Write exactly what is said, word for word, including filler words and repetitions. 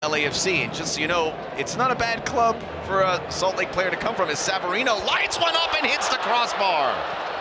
L A F C, and just so you know, it's not a bad club for a Salt Lake player to come from, as Savarino lights one up and hits the crossbar.